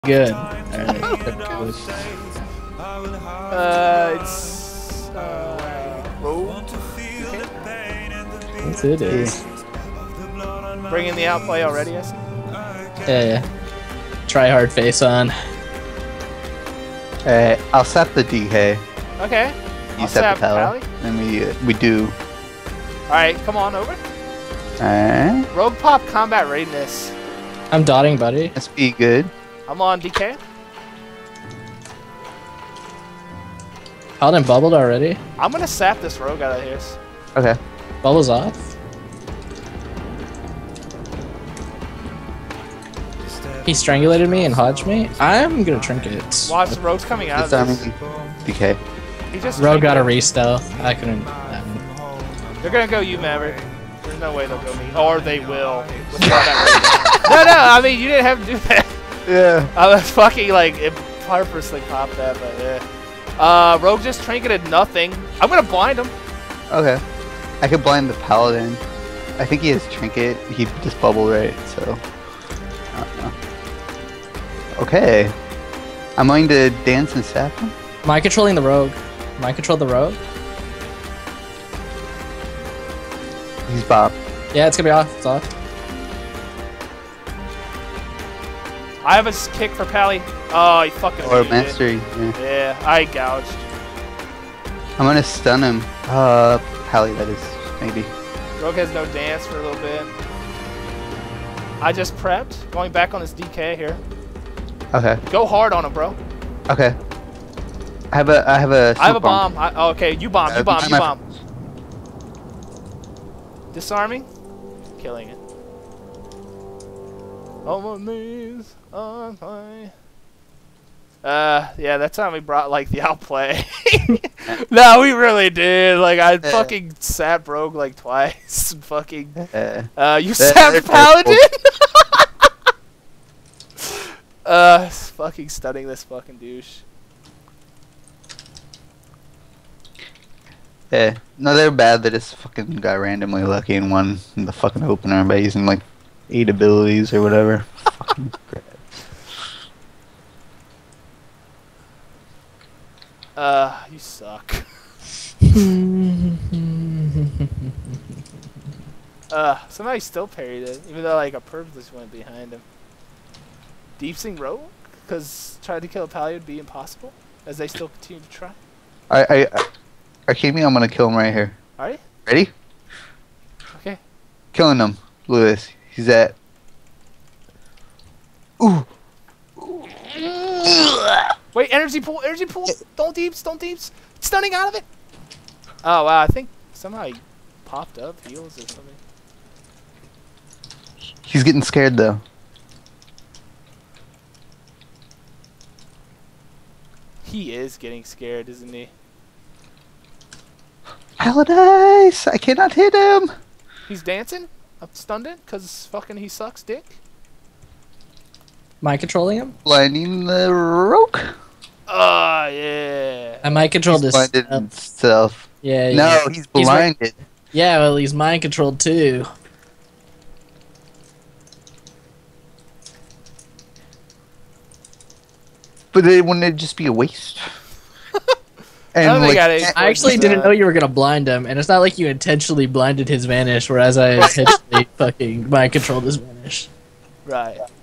Good. It's Rogue. Yes, it is. Bringing the outplay already, I see. Yeah. Try hard face on. I'll sap the DK. Okay. You sap the Pally. And we do. Alright, come on over. Rogue Pop combat readiness. I'm dotting, buddy. Let's be good. I'm on DK. Paladin bubbled already. I'm gonna sap this rogue out of here. Okay. Bubbles off. He strangulated me and hodged me. I'm gonna trinket. Watch, the rogue's coming out of this. DK. He just Rogue got a re-stealth. I couldn't. They're gonna go you, Maverick. There's no way they'll go me. Or they will. With that no, I mean, you didn't have to do that. Yeah. I was fucking like, it purposely popped that, but yeah. Rogue just trinketed nothing. I'm gonna blind him. Okay. I could blind the Paladin. I think he has trinket. He just bubbled, right? So. I don't know. Okay. I'm going to dance and sap him. Mind controlling the rogue. Mind control the rogue. He's Bob. Yeah, it's gonna be off. It's off. I have a kick for Pally. Oh, he fucking Or hated mastery. it. Yeah, I gouged. I'm gonna stun him. Pally, that is, maybe. Rogue has no dance for a little bit. I just prepped. Going back on this DK here. Okay. Go hard on him, bro. Okay. I have a smoke bomb. Okay, you bomb. You bomb. You bomb. Disarming. Killing it. On my knees, on my... yeah, that time we brought, like, the outplay. No, we really did. Like, I fucking sat Rogue, like, twice. Fucking... you sat Paladin? Fucking stunning this fucking douche. Yeah. No, they're bad. They just fucking got randomly lucky and won the fucking opener by using, like, 8 abilities or whatever. Fucking crap. You suck. Somehow he still parried it, even though like I purposely went behind him. Deep Sing Rogue? Because trying to kill a Pally would be impossible, as they still continue to try. Arcadian, I'm gonna kill him right here. Alright? Ready? Okay. Killing him. Look at this. He's at... Ooh! Wait, energy pool, energy pool! Don't deeps, don't deeps! It's stunning out of it! Oh wow, I think somehow he popped up, heals or something. He's getting scared though. He is getting scared, isn't he? Paladise! I cannot hit him! He's dancing? I'm stunned it? Cause fucking he sucks dick? Mind controlling him? Blinding the rogue? Oh, yeah. I mind controlled He's this. blinded himself. Yeah, No, yeah. he's blinded. Yeah, well, he's mind controlled too. But it wouldn't just be a waste? And like, I actually didn't know you were gonna blind him, and it's not like you intentionally blinded his vanish, whereas I intentionally fucking mind controlled his vanish. Right.